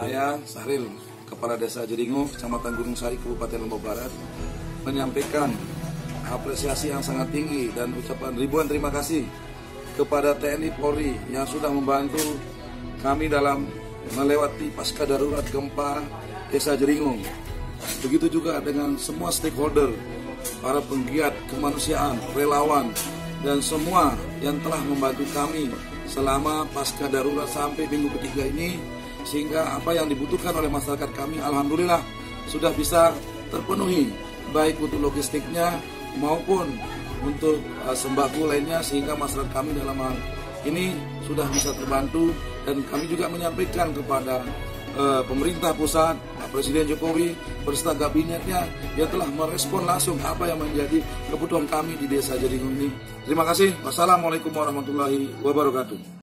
Saya Sahril, Kepala Desa Jeringo, Kecamatan Gunung Sari, Kabupaten Lombok Barat, menyampaikan apresiasi yang sangat tinggi dan ucapan ribuan terima kasih kepada TNI Polri yang sudah membantu kami dalam melewati pasca darurat gempa Desa Jeringo. Begitu juga dengan semua stakeholder, para penggiat kemanusiaan, relawan, dan semua yang telah membantu kami selama pasca darurat sampai minggu ketiga ini, sehingga apa yang dibutuhkan oleh masyarakat kami alhamdulillah sudah bisa terpenuhi, baik untuk logistiknya maupun untuk sembako lainnya, sehingga masyarakat kami dalam hal ini sudah bisa terbantu. Dan kami juga menyampaikan kepada pemerintah pusat, Pak Presiden Jokowi beserta kabinetnya yang telah merespon langsung apa yang menjadi kebutuhan kami di Desa Jeringo ini. Terima kasih. Wassalamualaikum warahmatullahi wabarakatuh.